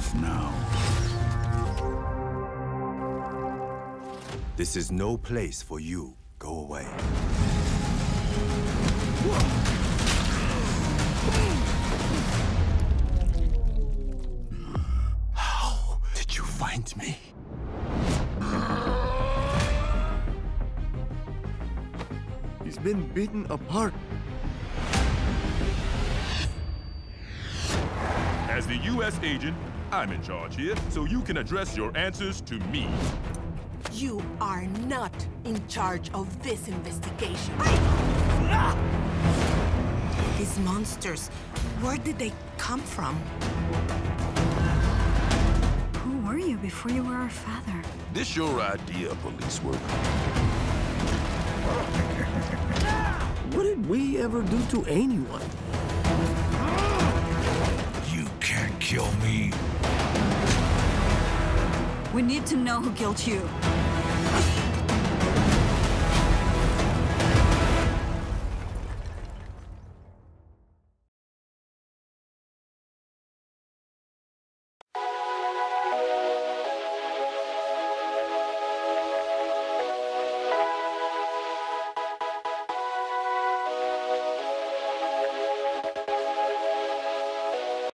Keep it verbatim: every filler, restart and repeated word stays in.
enough now. This is no place for you. Go away. How did you find me? He's been beaten apart. As the U S agent, I'm in charge here, so you can address your answers to me. You are not in charge of this investigation. These monsters, where did they come from? Who were you before you were our father? This your idea of police work? What did we ever do to anyone? You can't kill me. We need to know who killed you.